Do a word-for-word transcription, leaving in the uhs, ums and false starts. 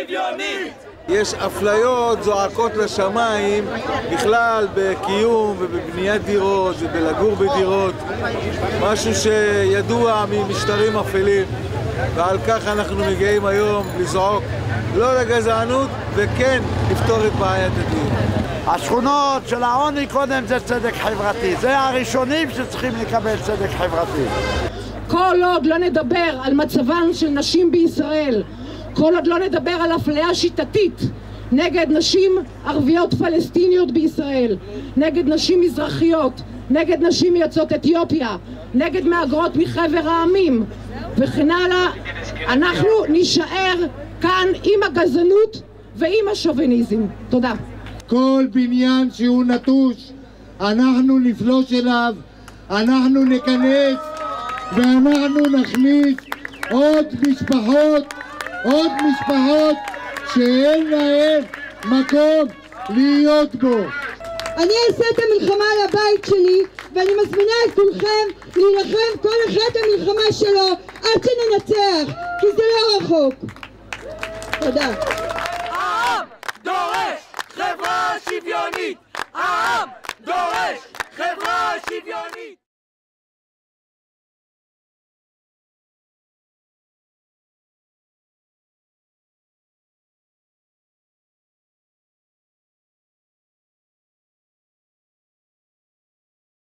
שוויונית! יש אפליות זועקות לשמיים בכלל בקיום ובבניית דירות ובלגור בדירות, משהו שידוע ממשטרים אפלים, ועל כך אנחנו מגיעים היום לזעוק לא לגזענות וכן לפתור את בעיית הדיור. השכונות של העוני קודם זה צדק חברתי, זה הראשונים שצריכים לקבל צדק חברתי. כל עוד לא נדבר על מצבן של נשים בישראל, כל עוד לא נדבר על אפליה שיטתית נגד נשים ערביות פלסטיניות בישראל, נגד נשים מזרחיות, נגד נשים מיוצאות אתיופיה, נגד מהגרות מחבר העמים וכן הלאה, אנחנו נישאר כאן עם הגזענות ועם השוביניזם. תודה. כל בניין שהוא נטוש אנחנו נפלוש אליו, אנחנו ניכנס ואנחנו נכניס עוד משפחות, עוד משפחות שאין להן מקום להיות בו. אני אעשה את המלחמה על הבית שלי, ואני מזמינה את כולכם להילחם כל אחד את המלחמה שלו עד שננצח, כי זה לא רחוק. תודה. העם דורש חברה שוויונית! העם דורש חברה שוויונית!